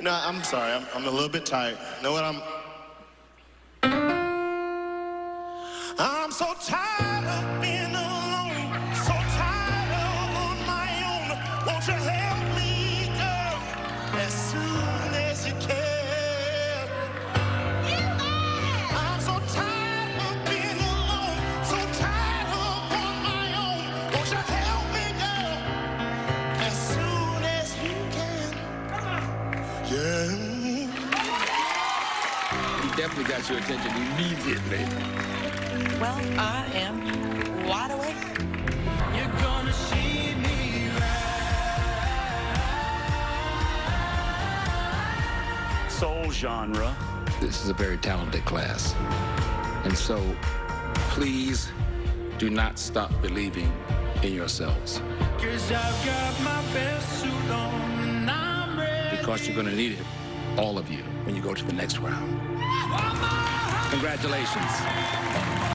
No, I'm sorry. I'm a little bit tired. You know what? I'm so tired of being alone, so tired of on my own. Won't you help me, girl, as soon as you can? I'm so tired of being alone, so tired of on my own. Won't you help me, girl, as soon as you can? Yeah. He definitely got your attention immediately. Well, I am wide awake. You're gonna see me ride. Soul genre. This is a very talented class. And so, please do not stop believing in yourselves. 'Cause I've got my best suit on and I'm ready. Because you're going to need it, all of you, when you go to the next round. Congratulations.